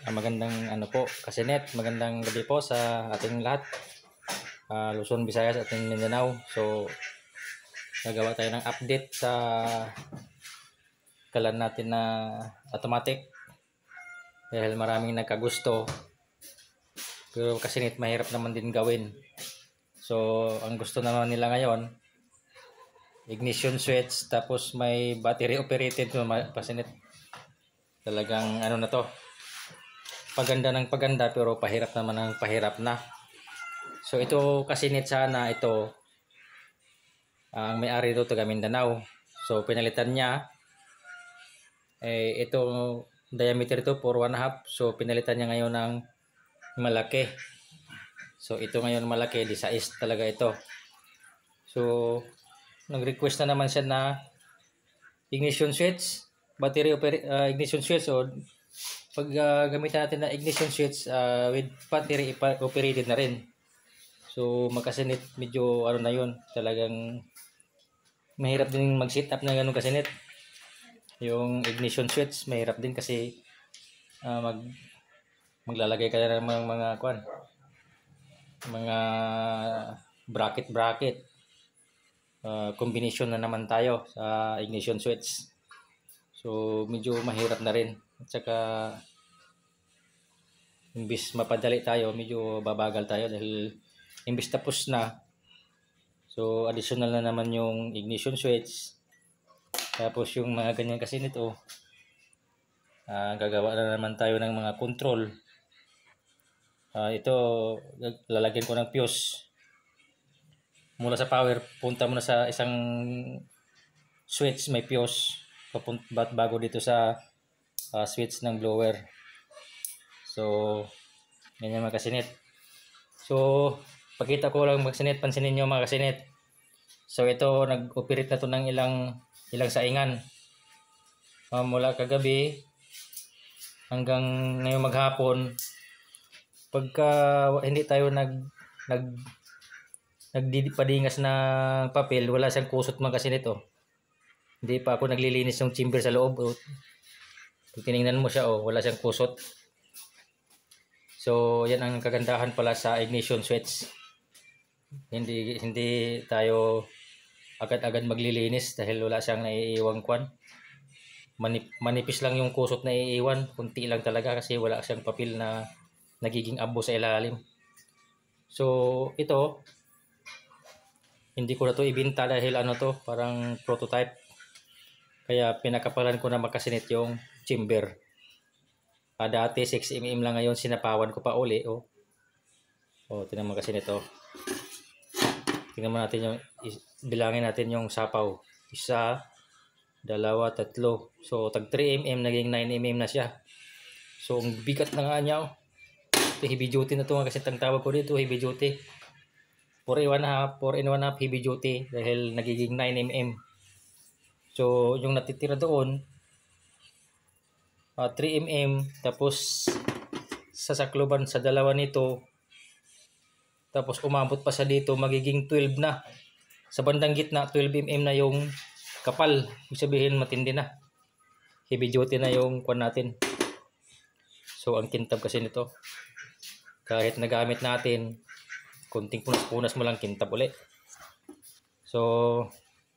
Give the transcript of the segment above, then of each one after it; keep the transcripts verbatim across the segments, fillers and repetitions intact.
Uh, magandang ano po, Kasinet, magandang gabi po sa ating lahat. Uh, Luzon, Visayas, ating Mindanao. So, gagawa tayo ng update sa kalan natin na automatic. Dahil maraming nagkagusto. Pero Kasinet, mahirap naman din gawin. So, ang gusto naman nila ngayon, ignition switch, tapos may battery operated so, Kasinet. Talagang ano na to, paganda ng paganda pero pahirap naman ng pahirap na. So ito Kasinet sana ito ang may-ari dito taga Mindanao. So pinalitan niya eh ito diameter ito for one half. So pinalitan niya ngayon ng malaki. So ito ngayon malaki, di size talaga ito. So nag-request na naman siya na ignition switch, battery uh, ignition switch. So pag uh, gamitan natin na ignition switch uh, with battery operated na rin. So magkasinit medyo ano na yun, talagang mahirap din mag-set up na ganun Kasinet. Yung ignition switch mahirap din kasi uh, mag maglalagay ka na ng mga, mga kwan, mga bracket bracket uh, combination na naman tayo sa ignition switch. So medyo mahirap na rin. At saka imbis mapadali tayo, medyo babagal tayo dahil imbis tapos na. So additional na naman yung ignition switch. Tapos yung mga ganyan kasi nito, uh, gagawa na naman tayo ng mga control. Uh, ito lalagyan ko ng fuse. Mula sa power, punta muna sa isang switch, may fuse. Papunta bago dito sa Uh, switch ng blower. So ganyan mga Kasinet. So pakita ko lang mga Kasinet, pansinin nyo mga Kasinet. So ito nag-operate na to ng ilang ilang saingan uh, mula kagabi hanggang ngayong maghapon. Pagka hindi tayo nag nag nagdipadingas ng papel, wala siyang kusot mga Kasinet. Oh. Hindi pa ako naglilinis ng chamber sa loob. Oh. Tinignan mo siya, oh, wala siyang kusot. So yan ang kagandahan pala sa ignition switch. Hindi hindi tayo agad-agad maglilinis dahil wala siyang naiiwang kwan. Manip, manipis lang yung kusot na iiwan, kunti lang talaga kasi wala siyang papel na nagiging abo sa ilalim. So ito hindi ko na to ibenta dahil ano to, parang prototype. Kaya pinakapalan ko na Kasinet yung chamber. Ah, dati six millimeter lang, ngayon sinapawan ko pa uli. Oh, oh tingnan mo Kasinet. Oh. Tingnan mo natin yung, bilangin natin yung sapaw. Isa, dalawa, tatlo. So tag three millimeter naging nine millimeter na siya. So ang bigat na nga niya. Oh. Ito heavy duty na to kasi ang tawag ko dito heavy duty. four in one half, four in one half heavy duty dahil nagiging nine millimeter. So yung natitira doon uh, three millimeter, tapos sa sakloban sa dalawa nito, tapos umabot pa sa dito magiging twelve na. Sa bandang gitna twelve millimeter na yung kapal. Ibig sabihin matindi na. Heavy duty na yung kwan natin. So ang kintab kasi nito, kahit nagamit natin, kunting punas-punas mo lang kintab ulit. So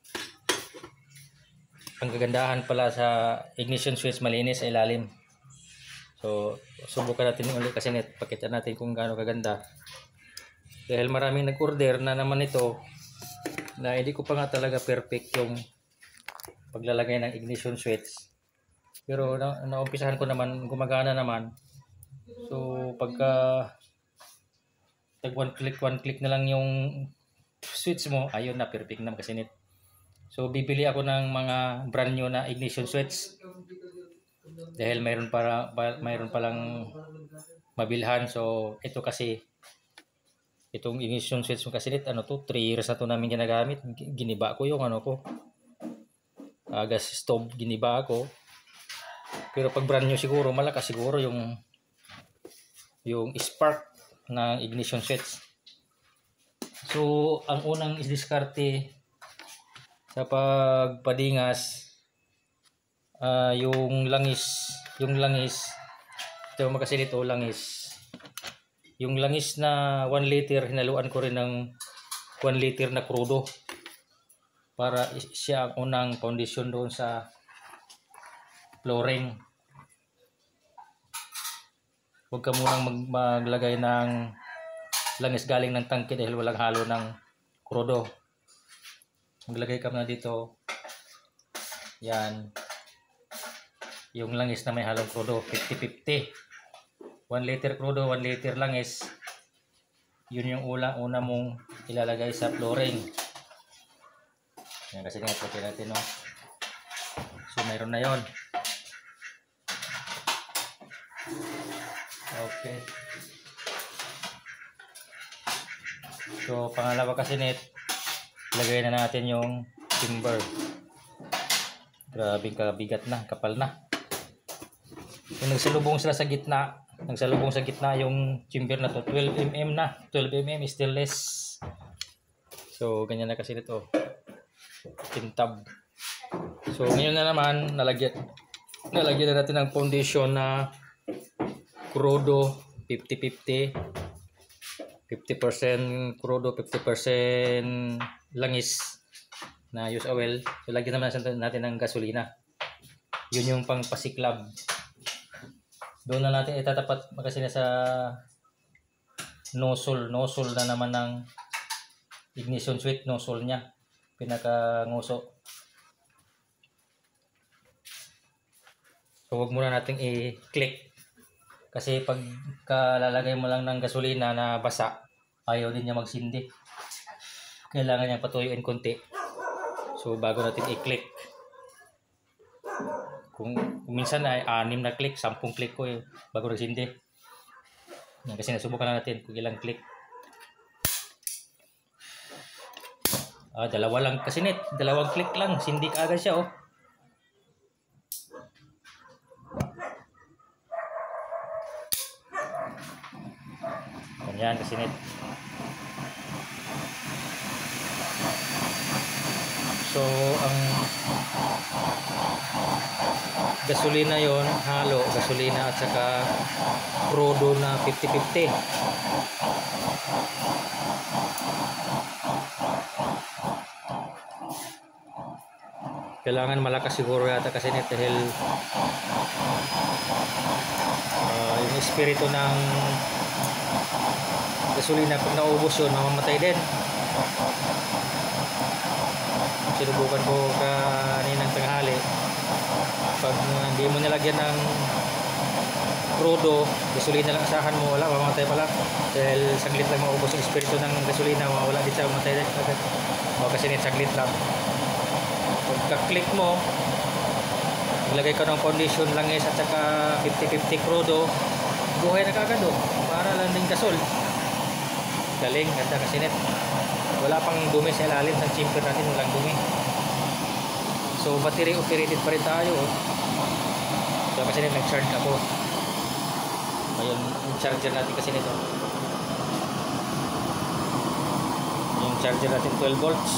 ang kagandahan pala sa ignition switch, malinis sa ilalim. So subukan natin ulit Kasinet, pakita natin kung gaano kaganda. Dahil maraming nag-order na naman ito na hindi ko pa nga talaga perfect yung paglalagay ng ignition switch. Pero na naumpisahan ko naman, gumagana naman. So pagka tag one click one click na lang yung switch mo, ayun na, perfect na Kasinet. So bibili ako ng mga brand new na ignition switch dahil mayroon para mayroon pa lang mabilhan. So ito kasi itong ignition switch mo Kasinet, ano to, three years na to namin ginagamit. Giniba ko yung ano ko, uh, gas stove, giniba ako. Pero pag brand new siguro malakas siguro yung yung spark ng ignition switch. So ang unang isdiskarte sa pagpadingas, uh, yung langis yung langis Ito mga kasinit o langis. Yung langis na one liter, hinaluan ko rin ng one liter na krudo. Para siya ang unang foundation doon sa flooring. Huwag ka munang mag maglagay ng langis galing ng tangke dahil walang halo ng krudo. Maglagay ka na dito. Yan. Yung langis na may halong krudo, fifty fifty. one liter krudo, one liter langis. Yun yung una, una mong ilalagay sa flooring. Yan kasi nga, pati natin, no? So, mayroon na yon. Okay. So, pangalawa kasi net, lagay na natin yung timber. Grabing kabigat na, kapal na. Kung nagsalubong sila sa gitna, nagsalubong sa gitna yung timber na to, twelve millimeters na. twelve millimeters stainless. So, ganyan na kasi nito. Tintab. So, ngayon na naman, nalagyan, nalagyan na natin ng foundation na krudo, fifty fifty. fifty percent krudo, fifty percent langis na use oil. So, lagyan naman natin ng gasolina. Yun yung pang pasiklab. Doon na natin itatapat kasi na sa nozzle. Nozzle na naman ng ignition switch. Nozzle niya. Pinaka-nguso. So, huwag muna natin i-click. Kasi pag lalagay mo lang ng gasolina na basa, ayaw din niya magsindi. Kailangan niya patuyuin konti. So, bago natin i-click. Kung, kung minsan ay anim na click, sampung click ko eh, bago nagsindi. Kasi nasubukan na natin kung ilang click. Ah, dalawa lang kasi net, dalawang click lang, sindi ka agad siya oh. Ganyan kasi net. So, ang gasolina yon halo, gasolina at saka krudo na fifty fifty. Kailangan malakas siguro yata kasi net dahil uh, yung espiritu ng gasolina pag naubos yun, mamamatay din. Sinubukan ko kaninang tanghali. Pag hindi mo nilagyan ng krudo, gasolina lang asahan mo, wala, mamamatay pala. Dahil saglit lang maubos yung espiritu ng gasolina, mawala din siya, mamatay din. O kasi net, saglit lang. Pagka-click mo, ilagay ka ng foundation langis at saka fifty fifty krudo, buhay na kagad oh, para lang din gasol. Galing, ganda kasi net. Wala pang dumi sa ilalim ng chimper natin, walang dumi. So battery operated pa rin tayo oh. So kasi net, nag-charge ako. Ayun, yung charger natin kasi nito. Yung charger natin twelve volts.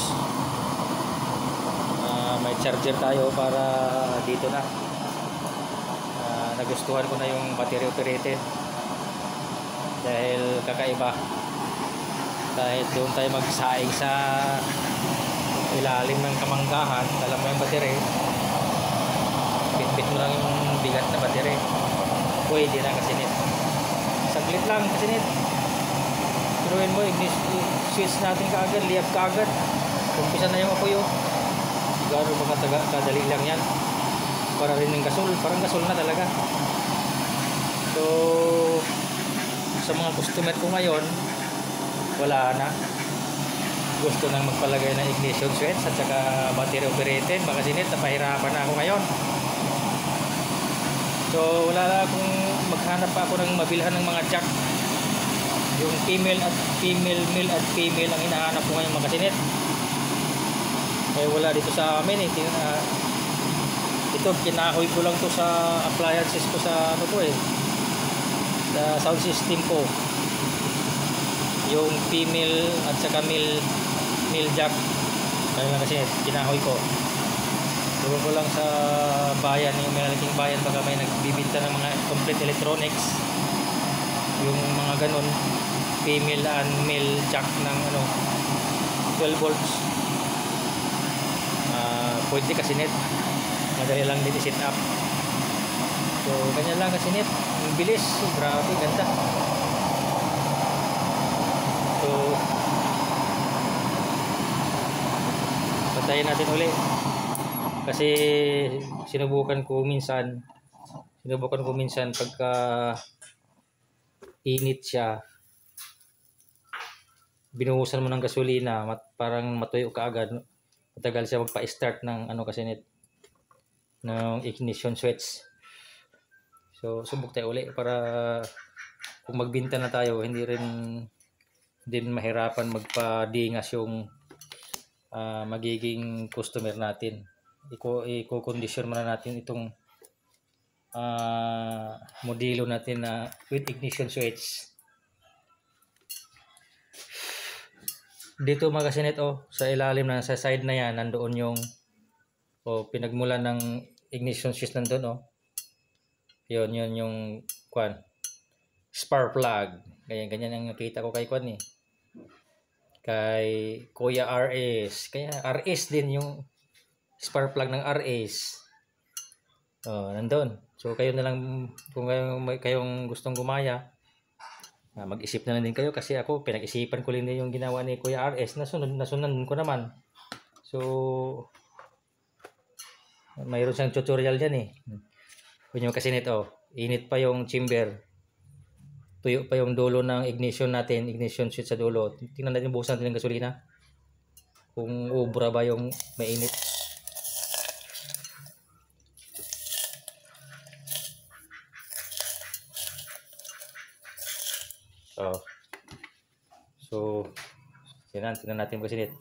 Uh, may charger tayo para dito na. Uh, nagustuhan ko na yung battery operated. Dahil kakaiba. Dahil doon tayo magsaing sa ilalim ng kamanggahan, alam mo yung battery, bit-bit mo lang yung bigat na battery, pwede na kasi net. Saglit lang kasi net. Turuin mo, switch natin kaagad, liab kaagad. Kumpisa na yung apoy oh. Siguro baka taga, kadali lang yan. Para rin ng gasol, parang gasol na talaga. So, sa mga customer ko ngayon, wala na. Gusto nang magpalagay ng ignition switch at saka battery operated. Baka sinit, napahirapan na ako ngayon. So wala na akong maghanap pa ako ng mabilhan ng mga jack. Yung female at female, male at female ang hinahanap ko ngayon mga kasinit. Eh wala dito sa amin eh. Uh, ito, kinahoy ko lang to sa appliances ko sa ano ko eh. Sa sound system ko. Yung female at saka male male jack, kaya lang kasi kinahoy ko. Ewan ko lang sa bayan, yung malaking bayan, baka may nagbibinta ng mga complete electronics. Yung mga ganun, female and male jack ng ano, twelve volts. Uh, pwede kasi net. Madali lang din i-set up. So, ganyan lang kasi net. Ang bilis. Grabe, ganda. So, patayin natin uli. Kasi sinubukan ko minsan, sinubukan ko minsan pagka init siya, binuhusan mo ng gasolina, mat, parang matuyo ka agad. Matagal siya magpa-start ng ano kasi net, ng ignition switch. So, subok tayo uli para kung magbinta na tayo, hindi rin din mahirapan magpa-dingas yung uh, magiging customer natin. Iko i-condition muna natin itong uh, modelo natin na with ignition switch. Dito mga kasinet, oh, sa ilalim na sa side na yan, nandoon yung oh, pinagmulan ng ignition switch nandoon, oh. Yun, yun yung kwan, spark plug. Ganyan, ganyan ang nakita ko kay kwan eh. Kay Kuya R S. Kaya R S din yung spark plug ng R S. Oh, nandun. So kayo na lang, kung kayong, kayong gustong gumaya, ah, mag-isip na lang din kayo, kasi ako pinag-isipan ko din yung ginawa ni Kuya R S, nasunod, nasunod ko naman. So mayroon siyang tutorial dyan eh. Yun yung kasi nito, init pa yung chamber, tuyo pa yung dulo ng ignition natin, ignition switch sa dulo. Tingnan natin, buhusan natin ng gasolina kung ubra ba yung mainit. Oh. So, tingnan, tingnan natin kasi nito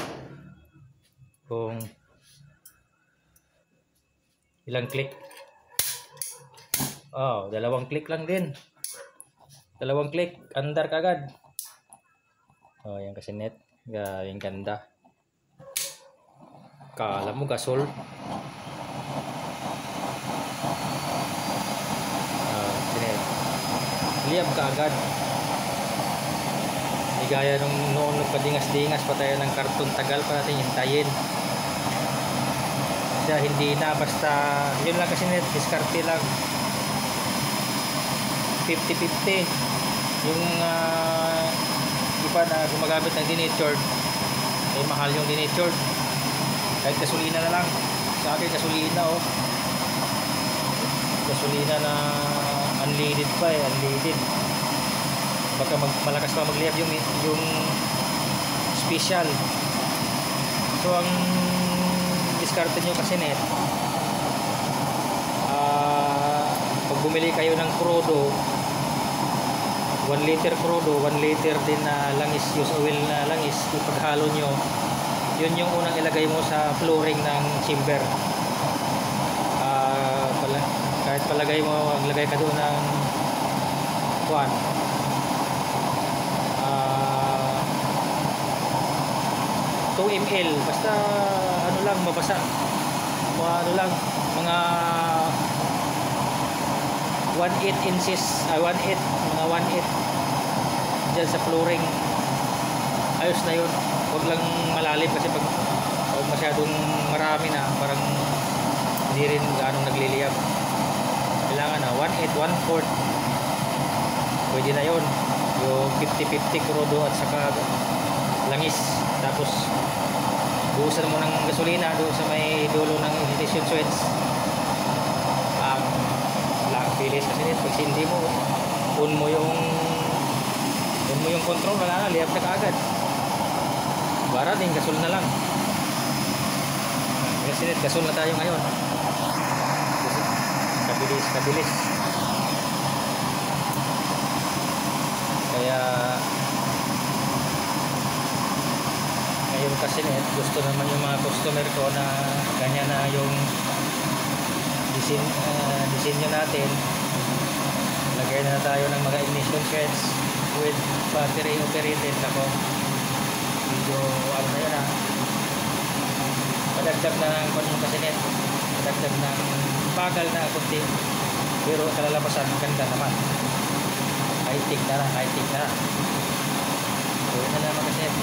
kung ilang click. Oh, dalawang click lang din. Dalawang click, andar kagad. Oh, yan kasi net. Yung ganda. Kala mo gasol. Ah, sinet. Liyab kagad. Hindi gaya nung noon nagpadingas-dingas pa tayo ng karton, tagal pa natin hintayin. Siya hindi na, basta yun lang kasi net, diskarte lang. fifty fifty yung uh, iba na gumagamit ng denatured, eh mahal yung denatured, kahit gasolina na lang. Sa akin gasolina, oh, gasolina na unleaded pa eh, unleaded, baka mag, malakas pa magliyab yung, yung special. So ang diskarte nyo kasi net, uh, pag bumili kayo ng crudo, one liter crudo, one liter din na langis, use oil na langis, ipaghalo nyo, yun yung unang ilagay mo sa flooring ng chamber. Uh, pala, kahit palagay mo, maglagay ka doon ng kuan, uh, two milliliters, basta ano lang, mabasa, mga ano lang, mga one eighth inches, uh, one eighth, mga one eighth dyan sa flooring, ayos na yun. Huwag lang malalim, kasi pag, pag masyadong marami na, parang hindi rin ganong nagliliyab. Kailangan na one eighth, one fourth, pwede na yun. Yung fifty fifty crudo at saka langis, tapos buhusan mo ng gasolina doon sa may dulo ng ignition switch. um, bilis kasi nito, pag hindi mo on mo yung on mo yung control, wala na, liyab na kaagad. Bara din, gasol na lang. Kasi nito, gasol na tayo ngayon. Kabilis, kabilis. Kaya ngayon kasi nito, gusto naman yung mga customer ko na ganyan na yung disin, uh, disenyo natin. Lagay na tayo ng mga ignition switch with battery operated. Ako medyo ano na yun, ah, Nadagdag na ng kung yung kasinet. Nadagdag ng bagal na kunti. Pero kalalabasan, ganda naman. High-tech na lang, high-tech na. So, yun na naman kasinet.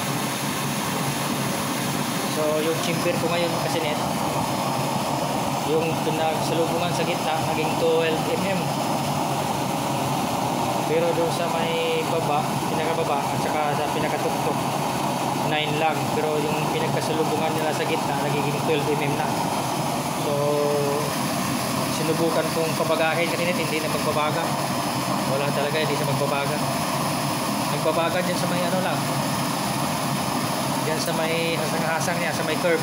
So, yung chamber ko ngayon kasinet, yung pinagsalubungan sa gitna, naging twelve millimeter. Pero doon sa may baba, pinakababa, at saka sa pinakatuktok, nine lang. Pero yung pinagkasalubungan nila sa gitna, nagiging twelve millimeter na. So, sinubukan kong pabagahin kasi hindi na magbabaga. Wala talaga, hindi siya magbabaga. Nagbabaga dyan sa may ano lang. Dyan sa may hasang-hasang niya, sa may curve.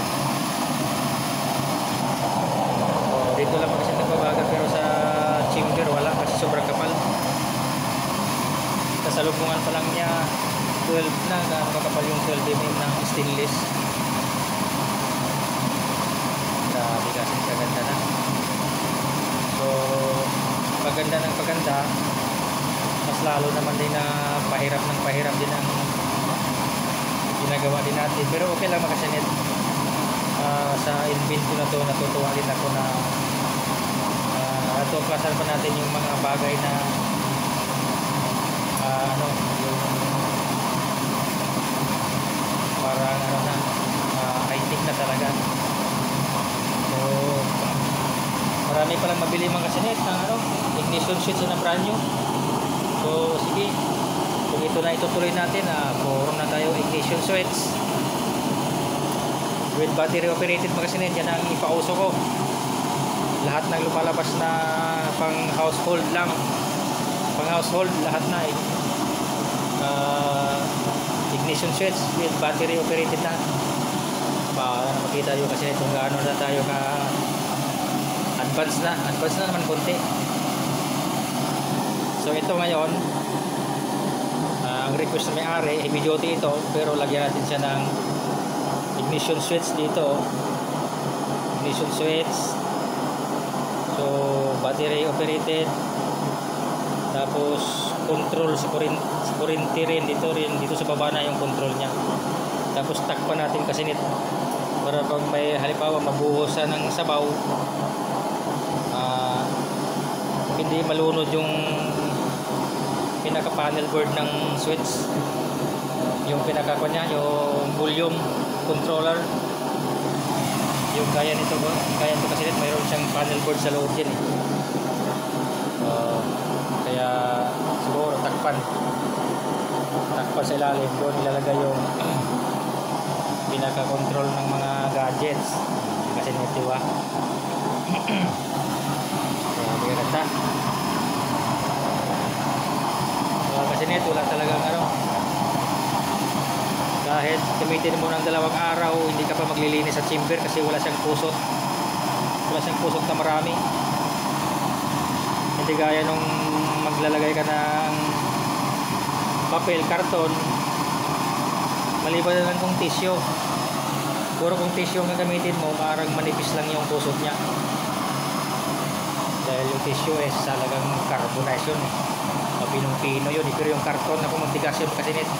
So, dito lang kasi nagbabaga, pero sa chamber wala kasi sobrang kapal. Kasalubungan pa lang niya twelve na, gaano kakapal yung twelve millimeter ng stainless. Grabe kasi kaganda na. So, paganda ng paganda, mas lalo naman din na pahirap ng pahirap din ang ginagawa din natin. Pero okay lang makasinit. Uh, sa invent ko na to, natutuwa din ako na uh, natuklasan pa natin yung mga bagay na uh, ano, yung parang ano na uh, high-tech na talaga. So, marami palang mabili mga kasinet ng ano, ignition switch na brand new. So, sige, kung ito na itutuloy natin, ah, puro na tayo ignition switch with battery operated mga kasinet. Yan ang ipauso ko. Lahat ng lumalabas na pang household lang, pang household, lahat na eh. uh, ignition switch with battery operated na. Para makita nyo kasi kung gaano na tayo ka advance na, advance na naman konti. So ito ngayon, uh, ang request na may-ari, heavy duty ito, pero lagyan natin siya ng ignition switch dito. Ignition switch. So battery operated. Tapos control sa kurente, sa kurente rin dito rin, dito sa baba na yung control niya. Tapos takpan natin kasi nito para pag may halimbawa mabuhusan ng sabaw, uh, hindi malunod yung pinaka panel board ng switch, yung pinaka niya, yung volume controller, yung kaya nito, kaya nito kasi nito mayroon siyang panel board sa loob din eh. Uh, kaya siguro takpan takpan sa ilalim, doon ilalagay yung pinaka-control ng mga gadgets kasi nito ah. Grabe ganda. So, kasi nito wala talagang ano, kahit gamitin mo ng dalawang araw hindi ka pa maglilinis sa chamber kasi wala siyang pusot, wala siyang pusot na marami. Hindi gaya nung maglalagay ka ng papel, karton, maliban na lang kung tissue. Puro kung tissue ang gagamitin mo, parang manipis lang yung pusot niya. Dahil yung tissue is talagang carbonization eh. Mapinong-pino yun. Pero yung karton na pumatigas yun kasi nito.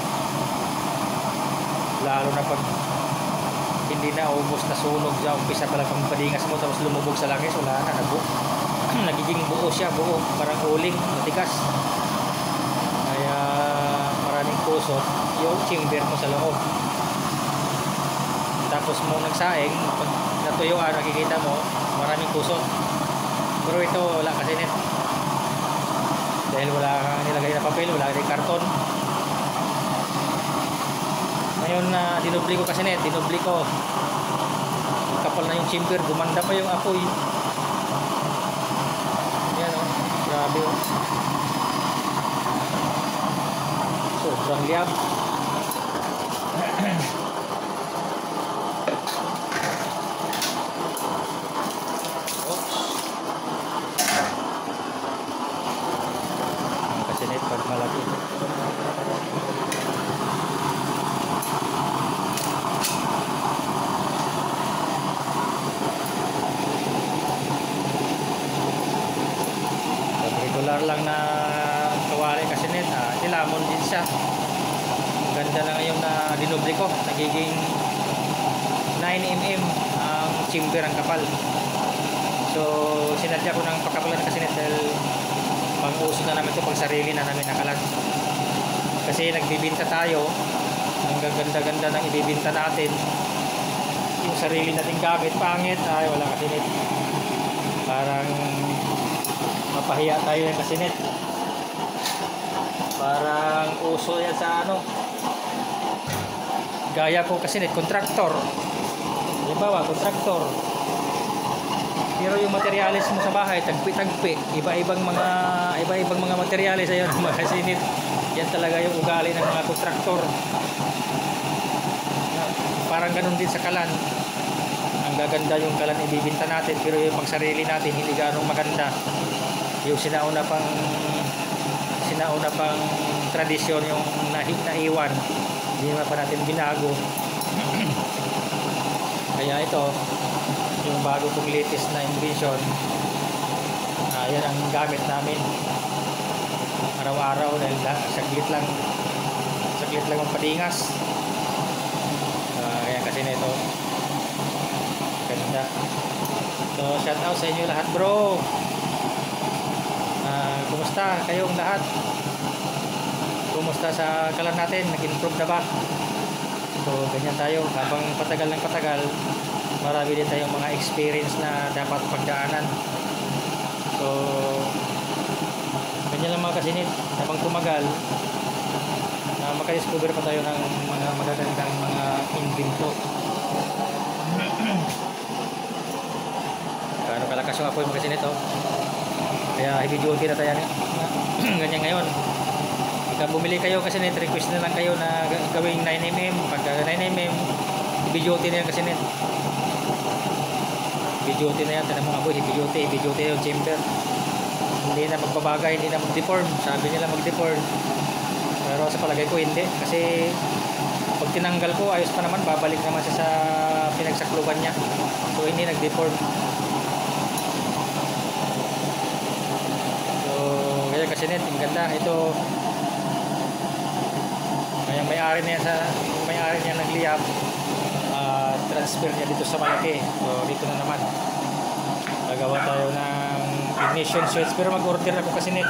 Lalo na pag hindi na ubos na sunog sa umpisa pala pang padingas mo tapos lumubog sa langis, wala na, nabu nagiging buo siya, buo. Parang uling, matigas. Kaya maraming pusot yung chamber mo sa loob. Tapos mo nagsaing, pag natuyuan, nakikita mo maraming pusot. Pero ito wala kasi net, dahil wala kang nilagay na papel, wala kang karton. Ngayon na uh, dinubli ko kasi net, dinubli ko, kapal na yung chamber, gumanda pa yung apoy. Yan o, oh, grabe o, sobrang liab. Pag malaki pag regular lang na kawali kasi net, ah, nilamon din siya. Ang ganda na ngayon na dinubli ko, nagiging nine millimeter ang chamber ang kapal. So sinadya ko ng pagkapalan kasi dahil pang-uso na namin ito, pang sarili na namin nakalat. Kasi nagbibinta tayo, ang gaganda-ganda ng ibibinta natin, yung sarili nating gamit pangit, ay wala kasinit. Parang mapahiya tayo ng kasinit. Parang uso yan sa ano, gaya ko kasinit, kontraktor. Halimbawa, kontraktor. Pero yung materialis mo sa bahay, tagpi-tagpi, iba-ibang mga iba-ibang mga materialis ayun, mga kasinit. Yan talaga yung ugali ng mga kontraktor. Parang ganun din sa kalan. Ang gaganda yung kalan ibibinta natin, pero yung pagsarili natin hindi ganong maganda. Yung sinauna pang sinauna pang tradisyon, yung nahi, naiwan, hindi naman pa natin binago. Kaya ito, yung bago kong latest na invention, uh, yan ang gamit namin araw-araw dahil saglit lang saglit lang ang padingas. Uh, kaya kasi nito ganda. So shout out sa inyo lahat bro. Uh, kumusta kayong lahat? Kumusta sa kalan natin? Nag-improve na ba? So ganyan tayo, habang patagal ng patagal marami din tayong mga experience na dapat pagdaanan. So ganyan lang mga kasinit, habang tumagal uh, makadiscover pa tayo ng mga magagandang mga invento. Gaano kalakas yung apoy mga kasinit, oh. Kaya heavy duty na tayo ganyan ngayon. Pagka bumili kayo kasinit, request na lang kayo na gawing nine millimeter. Pagka nine millimeter heavy duty na yan kasinit. Heavy duty na yan, tanong mo apoy, heavy duty, heavy duty yung chamber. Hindi na magbabagay, hindi na mag-deform. Sabi nila mag-deform, pero sa palagay ko hindi, kasi pag tinanggal ko ayos pa naman, babalik naman siya sa pinagsakluban niya. So hindi nag-deform. So kaya kasi net, ang ganda ito. Kaya may-ari niya sa may-ari niya nagliyab, uh, transfer niya dito sa malaki. So dito na naman gagawa tayo ng ignition switch, pero mag-order ako kasi net.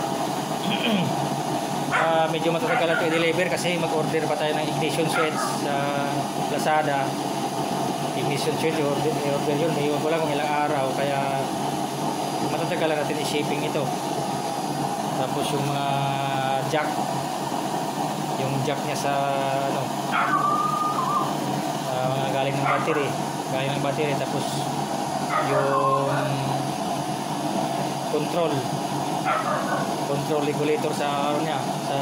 uh, medyo matatagal ito i-deliver kasi mag-order pa tayo ng ignition switch sa Lazada. Ignition switch, order, order yun, may iwan ko lang kung ilang araw, kaya matatagal natin i-shipping ito. Tapos yung mga jack, yung jack niya sa ano, uh, mga galing ng battery, galing ng battery, tapos yung control control regulator sa ano niya, sa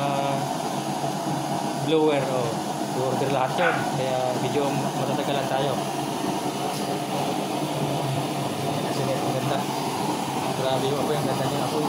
blower, o oh, order lahat yun, kaya medyo matatagalan tayo kasi ang ganda, grabe yung apoy, ang ganda niya apoy.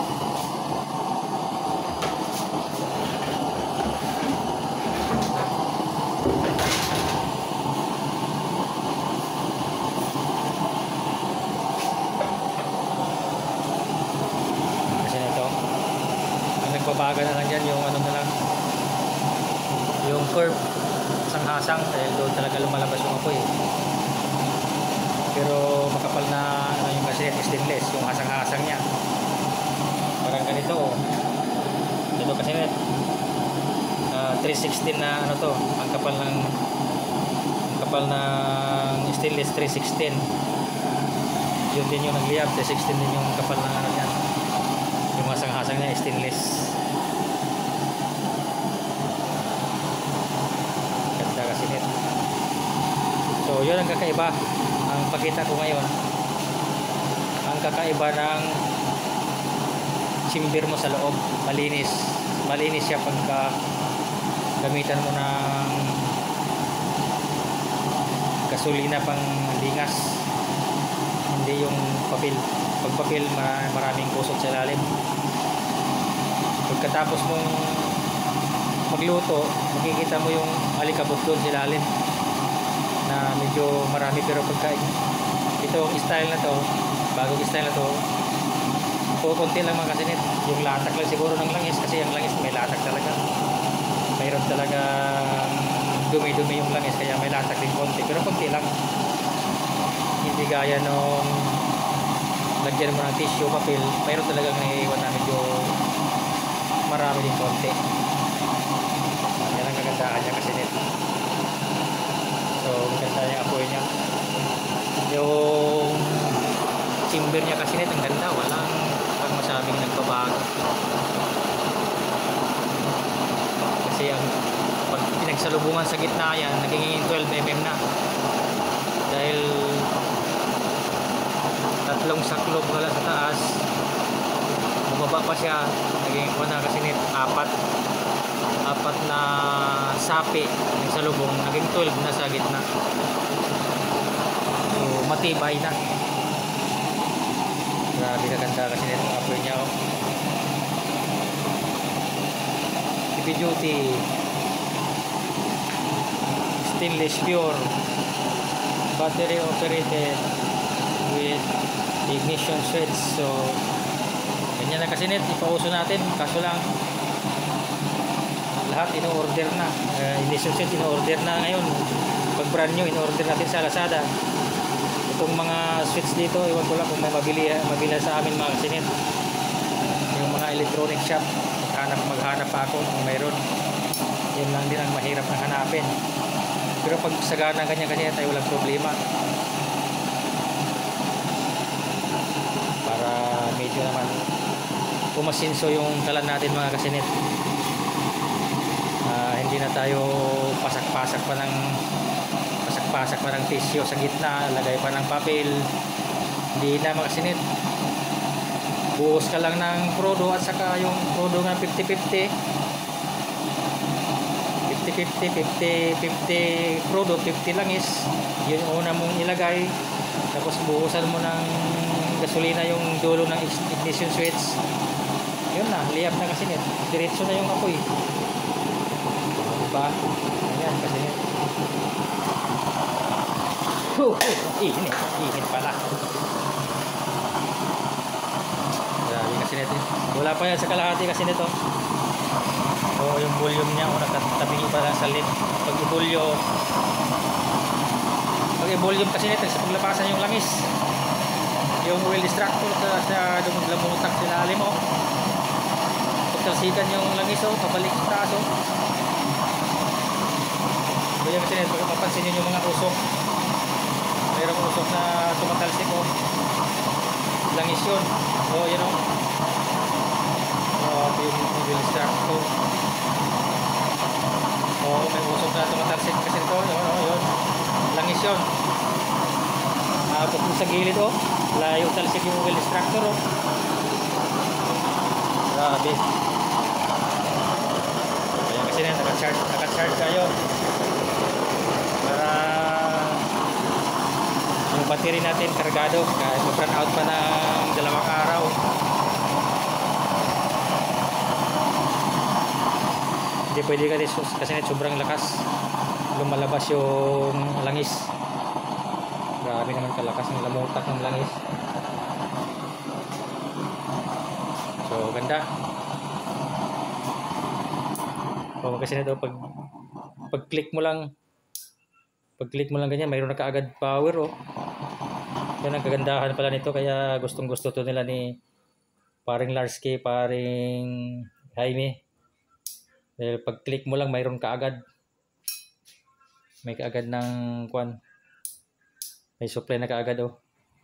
Babaga na lang dyan yung ano na lang, yung curve isang hasang, dahil doon talaga lumalabas yung apoy. Pero makapal na ano yung kasi stainless, yung hasang-hasang niya parang ganito, oh. Ito kasi uh, three sixteen na ano to, ang kapal ng ang kapal ng stainless, three sixteen. Yun din yung nagliyab, three sixteen din yung kapal ng ano yan, yung hasang-hasang niya stainless. So yun ang kakaiba, ang pakita ko ngayon, ang kakaiba ng chamber mo sa loob. Malinis, malinis siya pagka gamitan mo ng gasolina pang lingas, hindi yung papel. Pag papel, maraming kusot sa ilalim. Pagkatapos mong magluto, makikita mo yung alikabok doon sa ilalim na medyo marami, pero pagka itong style na to, bagong style na to, kukunti lang mga kasinit, yung latak lang siguro ng langis, kasi yung langis may latak talaga, mayroon talaga dumi-dumi yung langis, kaya may latak din konti, pero konti lang. hindi gaya nung lagyan mo ng tissue papel, mayroon talagang naiiwan na medyo marami din konti. Yan ang kagandahan niya kasi nito. So maganda yung apoy niya. Yung chamber niya kasi nito ang ganda, walang pag masabing nagbabago. Kasi ang pag pinagsalubungan sa gitna yan, naging twelve millimeter na. Dahil tatlong saklog wala sa taas, bumaba pa siya, naging ko na kasi nito, apat apat na sapi ng salubong, naging twelve na sa gitna. So matibay na. Grabe kaganda kasi nito ang apoy niya, oh. Heavy duty, stainless pure, battery operated with ignition switch. So ganyan na kasi net, ipauso natin, kaso lang lahat in-order na. uh, ignition switch in-order na ngayon. Pag brand new, in-order natin sa Lazada. Itong mga switch dito, iwan ko lang kung may mabili, mabili sa amin mga kasi net. Yung mga electronic shop, maghanap, maghanap pa ako kung mayroon. Yun lang din ang mahirap na hanapin. Pero pag sagana ganyan ganyan tayo, walang problema. Para medyo naman pumasinso yung kalan natin mga kasinit. Uh, hindi na tayo pasak-pasak pa ng pasak-pasak pa ng tissue sa gitna, lagay pa ng papel. Hindi na mga kasinit. Buhos ka lang ng prodo at saka yung prodo ng fifty fifty. fifty fifty, fifty fifty prodo, fifty langis. Yun yung una mong ilagay. Tapos buhusan mo ng gasolina yung dulo ng ignition switch. Yun na, liyab na kasi net. Diretso na yung apoy. Diba? Ayan, kasi net. Uh, uh, init, init pala. Grabe kasi net. Wala pa yan sa kalahati kasi nito. O yung volume niya, o nakatabingi pa lang sa lip. Pag i-volume, pag i-volume kasi nito, sa paglapasan yung langis. Yung wheel distractor sa, sa dumaglamutak sila alim, o. Pagtalsikan yung langis, o, pabalik sa braso. Kaya kasi nito, pag mapansin nyo yung mga usok, mayroong usok na tumatalsik, o. Langis yun. O, yun, o. O, yung wheel distractor. O, may usok na tumatalsik kasi ito, yun, o, yun. Langis yun. Uh, pag sa gilid, o. Layo talsik yung wheel distractor, oh. Grabe. Kaya kasi na naka-charge, naka-charge kayo para yung battery natin kargado kahit mag-run out pa ng dalawang araw. Hindi pwede kasi, kasi sobrang lakas lumalabas yung langis. Grabe naman kalakas ng lamutak ng langis. So ganda. So kasi nito pag pag click mo lang pag click mo lang ganyan, mayroon na kaagad power, oh. Yan ang kagandahan pala nito, kaya gustong gusto to nila ni paring Larsky, paring Jaime. Dahil pag click mo lang, mayroon kaagad. May kaagad ng kwan. May supply na kaagad, oh.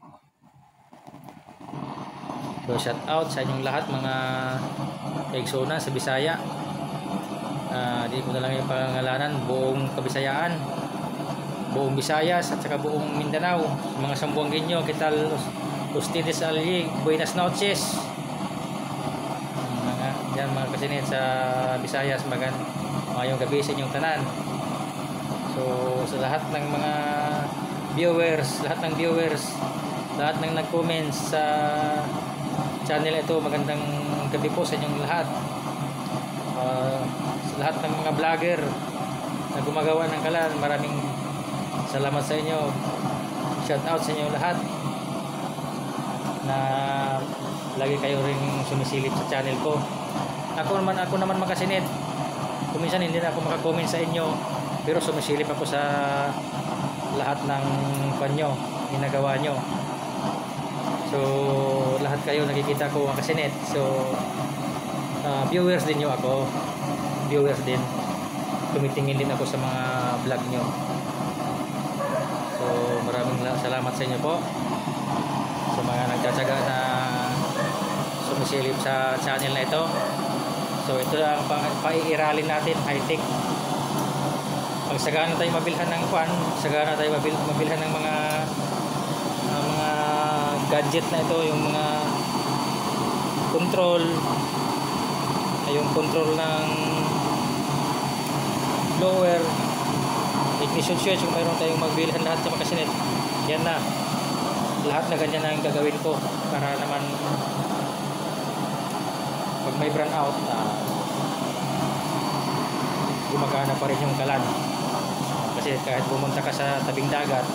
So shout out sa inyong lahat mga Exona sa Bisaya. Uh, di ko na lang yung pangalanan, buong Kabisayaan, buong Visayas at saka buong Mindanao, mga Sambuangueño, ¿qué tal ustedes allí? Buenas noches. Mga yan mga kasinit sa Visayas, magan mayong gabi sa inyong tanan. So sa lahat ng mga viewers, lahat ng viewers, lahat ng nag-comments sa channel ito, magandang gabi po sa inyong lahat. Uh, sa lahat ng mga vlogger na gumagawa ng kalan, maraming salamat sa inyo. Shout out sa inyo lahat na lagi kayo ring sumisilip sa channel ko. Ako naman, ako naman makasinit. Kuminsan hindi na ako makakomment sa inyo, pero sumisilip ako sa lahat ng panyo, ginagawa nyo. So lahat kayo nakikita ko ang Kasinet. So uh, viewers din nyo ako. Viewers din. Tumitingin din ako sa mga vlog nyo. So maraming salamat sa inyo po. Sa mga nagtsatsaga na sumisilip sa channel na ito. So ito ang paiiralin natin, high-tech. Pag sagana tayo mabilhan ng kwan, sagana tayo mabil, mabilhan ng mga uh, mga gadget na ito, yung mga control, yung control ng blower, ignition switch, kung mayroon tayong magbilhan lahat sa Kasinet, yan na. Lahat na ganyan na yung gagawin ko para naman pag may brand out, uh, gumagana pa rin yung kalan. Kasi kahit pumunta ka sa tabing dagat,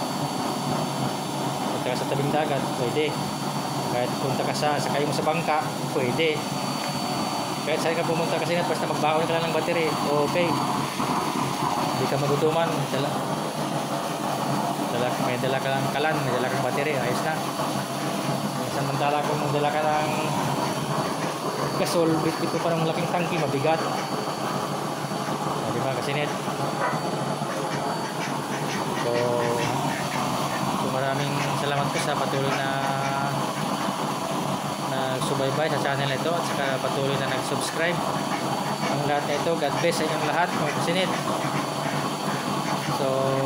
punta ka sa tabing dagat, pwede. Kahit punta ka sa, sakay mo sa bangka, pwede. Kahit saan ka pumunta kasi nga, basta magbaon ka lang ng battery, okay. Hindi ka magutuman. Dala, dala, may dala ka ng kalan, may dala kang battery, ayos na. Samantala kung magdala ka ng gasol, bit-bit ko pa ng laking tangki, mabigat. Di ba, Kasinet? So, so maraming salamat po sa patuloy na nagsubaybay sa channel ito at saka patuloy na nag-subscribe. Ang lahat na ito, God bless sa inyong lahat, mga Kasinet. So,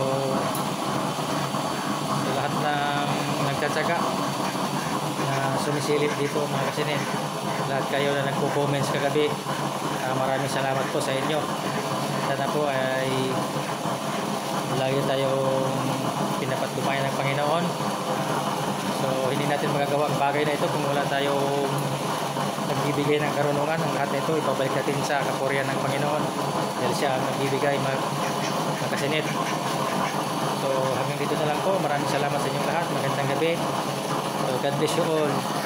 sa lahat ng nagtsatsaga na sumisilip dito, mga Kasinet, lahat kayo na nagpo-comments kagabi, uh, maraming salamat po sa inyo. Sana po ay lagi tayong pinapatlumayan ng Panginoon. So hindi natin magagawa ang bagay na ito kung wala tayong nagbibigay ng karunungan. Ang lahat na ito ibabalik natin sa kapurihan ng Panginoon dahil siya ang nagbibigay, mga Kasinet. So hanggang dito na lang po. Maraming salamat sa inyong lahat. Magandang gabi. So God bless you all.